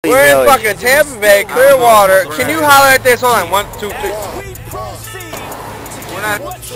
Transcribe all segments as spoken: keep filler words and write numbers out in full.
We're in fucking Tampa Bay, Clearwater. Can you holler at this? Hold on, one, two, three. We're not.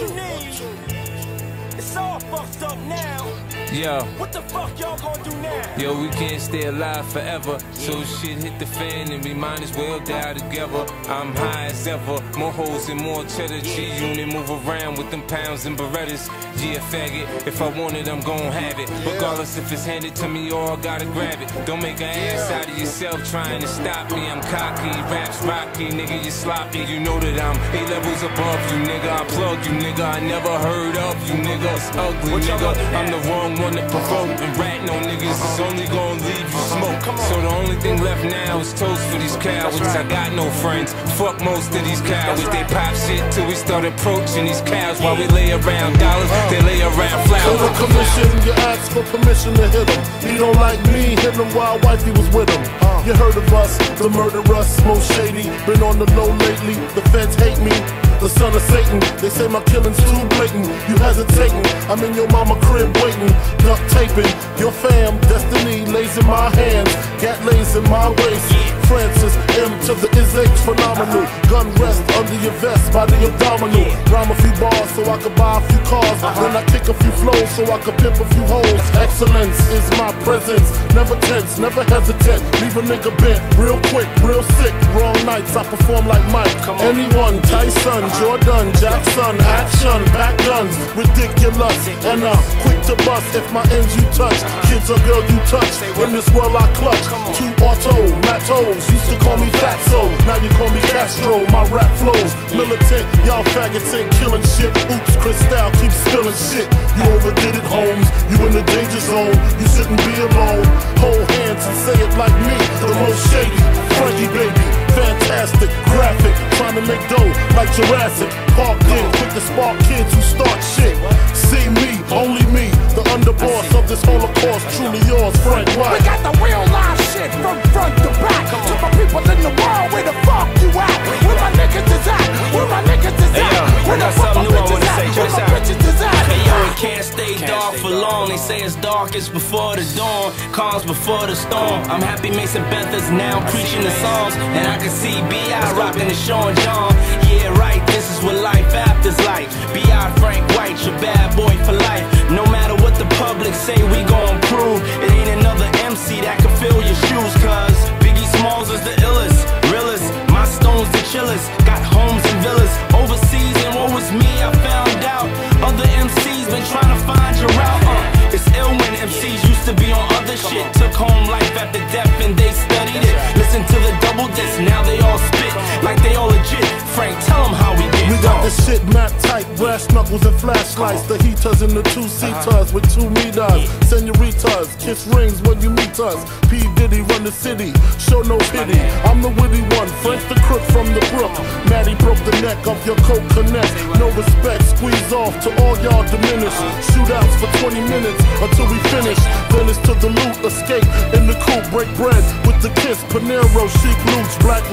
It's all fucked up now. Yo, what the fuck y'all gonna do now? Yo, we can't stay alive forever. So shit hit the fan and we might as well die together. I'm high as ever, more hoes and more cheddar. G-Unit move around with them pounds and Berettas. G a faggot, if I want it, I'm gon' have it. Regardless if it's handed to me or I gotta grab it. Don't make an ass out of yourself trying to stop me. I'm cocky, raps rocky, nigga, you sloppy. You know that I'm eight levels above you, nigga. I plug you, nigga. I never heard of you, nigga. It's ugly, nigga. I'm the wrong one to provoke. And ratting on niggas is only gonna leave you smoke. So the only thing left now is toast for these cowards. I got no friends. Fuck most of these cowards. They pop shit till we start approaching these cows. While we lay around dollars, they lay around flowers. For commission, you ask for permission to hit him. He don't like me, hit him while wifey was with him. You heard of us, the murderous, most shady. Been on the low lately, the feds hate me. The son of Satan, they say my killing's too blatant. You hesitating, I'm in your mama crib waiting. Duct taping, your fam, destiny lays in my hands. Gat lays in my waist. Francis, M to the is H, phenomenal. Gun rest under your vest by the abdominal. Rhyme a few bars so I can buy a few cars. Then I kick a few flows so I can pimp a few holes. Excellence is my presence, never tense, never hesitant. Leave a nigga bent, real quick, real sick. Wrong nights, I perform like Mike. Anyone, Tyson, Jordan, Jackson, action, back guns, ridiculous. And I'm quick to bust if my ends you touch. Kids or girl you touch, in this world I clutch. Two auto, matos, used to call me Fatso. Now you call me Castro, my rap flows militant, y'all faggots ain't killing shit. Oops, Cristal keeps spilling shit. You overdid it, Holmes, you in the danger zone. You shouldn't be alone. Hold hands and say it like me, the most shady. Frankie baby, fantastic, graphic, trying to make dough like Jurassic. Parked in, quick to spark kids who start shit. See me, only me, the underboss of this Holocaust. Truly yours, Frank White. We got the real live shit from front to back. To my people in the world, where the fuck you at? Where my niggas is at? Where my niggas is at? Where the fuck my bitches at? Where my bitches is at? Hey yo, it can't stay dark for long. They say it's darkest before the dawn, calms before the storm. I'm happy Mason Bethers now preaching the songs, and I can see B I rocking the Sean John. Yeah, right, this is what life after's like. B I Frank White, your bad boy for life. No matter what the public say, we gon' prove it ain't another M C that can fill your shoes. Cause Biggie Smalls is the illest, realest. My stones the chillest. Got homes and villas overseas, and what was me, I found out. Other M Cs been trying to find your route. Uh, it's ill when M Cs used to be on other shit. Took home life after death and they studied it. Listen to the double disc, now they all spit like they all legit. Frank, tell them how we get. We got this shit mapped tight, brass knuckles and flashlights. The heaters and the two-seaters with two meters. Senoritas, kiss rings when you meet us. P. Diddy run the city, show no pity. I'm the witty one, Frank the crook from the brook. Maddie broke the neck of your coke connect. No respect, squeeze off to all y'all diminished. Shootouts for twenty minutes until we finish. Then it's to the loot, escape in the coupe, break bread with the kiss. Panero, chic loots, black.